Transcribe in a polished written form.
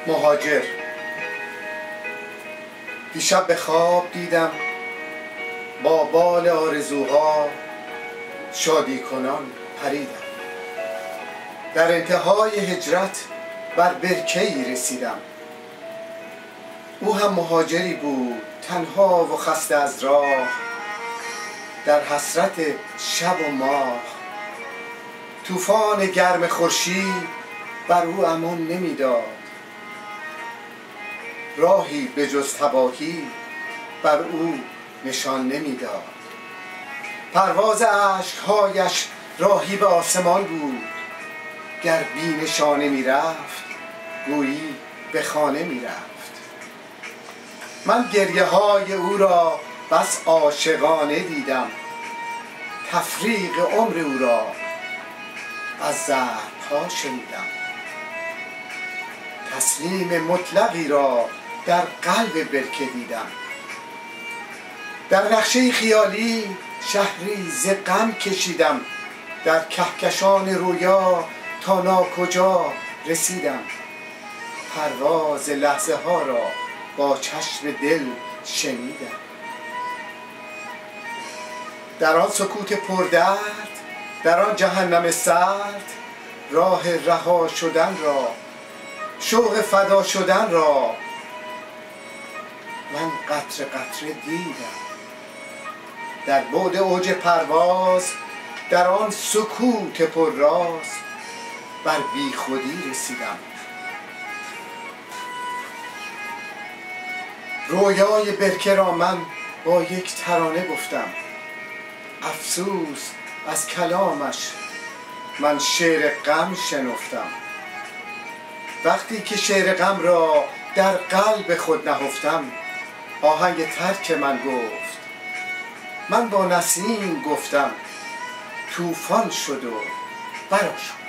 مهاجر. دیشب به خواب دیدم با بال آرزوها شادی کنان پریدم. در انتهای هجرت بر برکه‌ای رسیدم. او هم مهاجری بود، تنها و خسته از راه، در حسرت شب و ماه. طوفان گرم خورشید بر او امان نمیداد، راهی به جز تباهی بر او نشان نمیداد. پرواز اشکهایش راهی به آسمان بود، گر بی نشانه میرفت گویی به خانه میرفت. من گریه های او را بس عاشقانه دیدم، تفریق عمر او را از زهرها شنیدم. تسلیم مطلقی را در قلب برکه دیدم. در نقشه خیالی شهری ز غم کشیدم، در کهکشان رویا تا ناکجا رسیدم. پرواز لحظه ها را با چشم دل شنیدم. در آن سکوت پردرد، در آن جهنم سرد، راه رها شدن را، شوق فدا شدن را من قطره قطره دیدم. در بعد اوج پرواز، در آن سکوت پرراز، بر بی خودی رسیدم. رویای برکه را من با یک ترانه گفتم، افسوس از کلامش من شعر غم شنفتم. وقتی که شعر غم را در قلب خود نهفتم، آهنگ ترک من گفت. من با نسیم گفتم، طوفان شد و برآشفت.